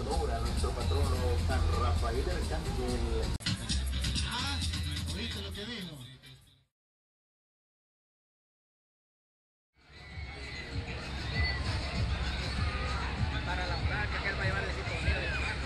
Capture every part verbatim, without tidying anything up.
honor a nuestro patrono San Rafael Arcángel. Ah, ¿oíste lo que dijo? Para la placa que él va a llevar el equipo mío de la marca.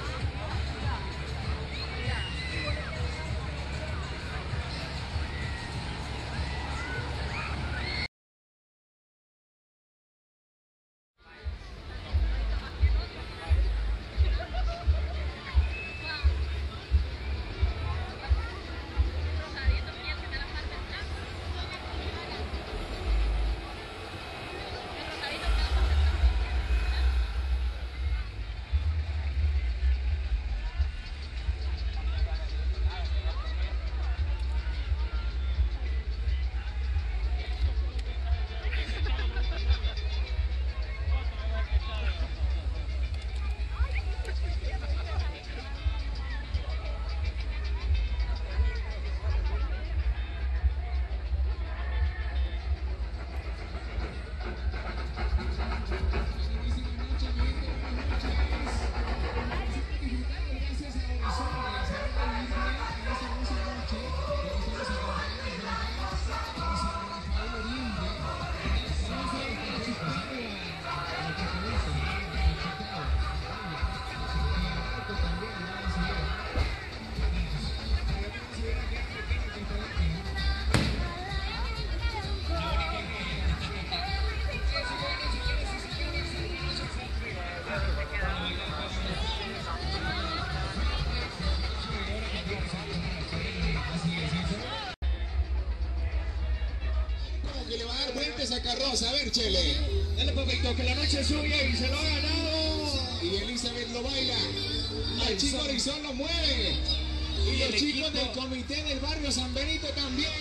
Que le va a dar vueltas a carroza, a ver, Chele. Dale, papito, que la noche es suya y se lo ha ganado. Y Elizabeth lo baila. El chico Horizon lo mueve. Y los chicos del comité del barrio San Benito también.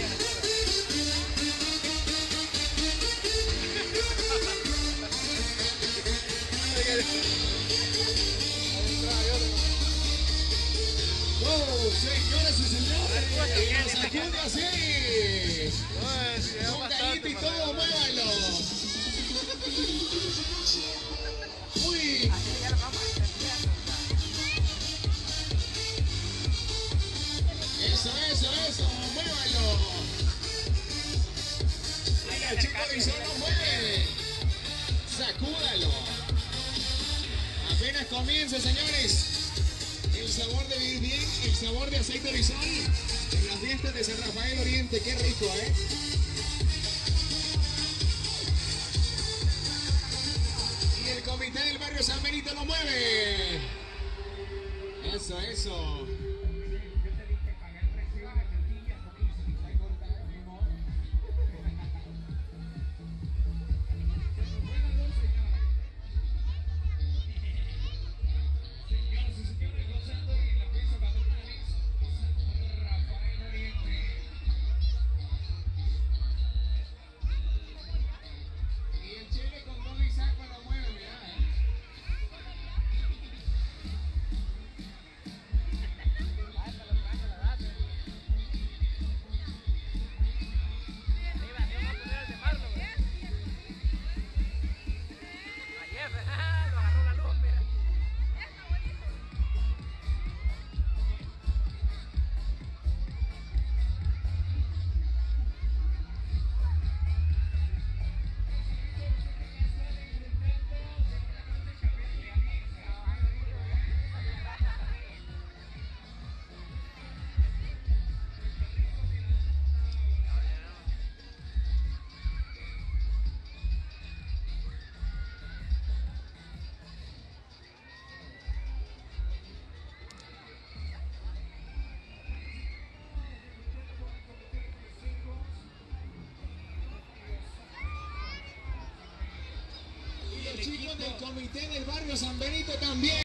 Oh, señoras y señores, y los sacude así. Un gallito y todo, muévalo. Uy. Eso, eso, eso, muévalo. Mira, el chico Horizon lo mueve. Sacúdalo. Apenas comienza, señores. El sabor de vivir bien, el sabor de aceite Horizon en las fiestas de San Rafael Oriente. Qué rico, ¿eh? Y el comité del barrio San Benito lo mueve. Eso, eso. Chicos del comité del barrio San Benito también.